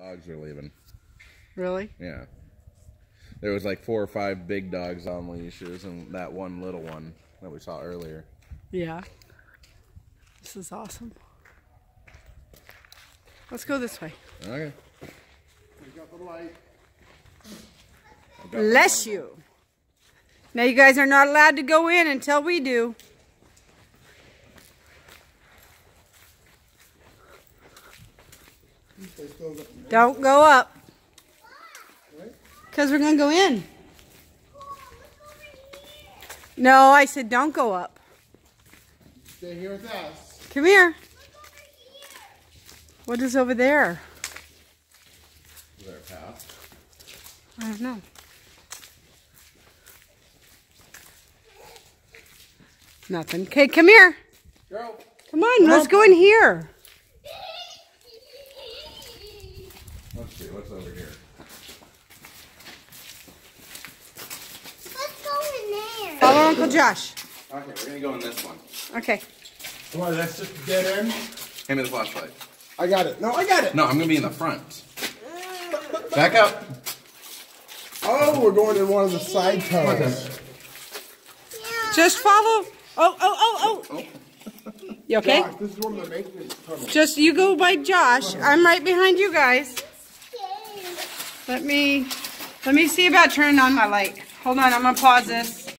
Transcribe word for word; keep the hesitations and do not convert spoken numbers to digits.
Dogs are leaving. Really? Yeah. There was like four or five big dogs on leashes and that one little one that we saw earlier. Yeah. This is awesome. Let's go this way. Okay. Bless you. Now you guys are not allowed to go in until we do. Don't go up. Because we're going to go in. No, I said don't go up. Stay here with us. Come here. What is over there? Is there a path? I don't know. Nothing. Okay, come here. Girl. Come on, let's go in here. Let's see, what's over here? Let's go in there. Follow Uncle Josh. Okay, we're going to go in this one. Okay. Come on, that's just a dead end. Hand me the flashlight. I got it. No, I got it. No, I'm going to be in the front. Back up. Oh, we're going in one of the side tunnels. Just follow. Oh, oh, oh, oh. You okay? Josh, this is one of the maintenance tunnels. Just you go by Josh. I'm right behind you guys. Let me, let me see about turning on my light. Hold on, I'm going to pause this.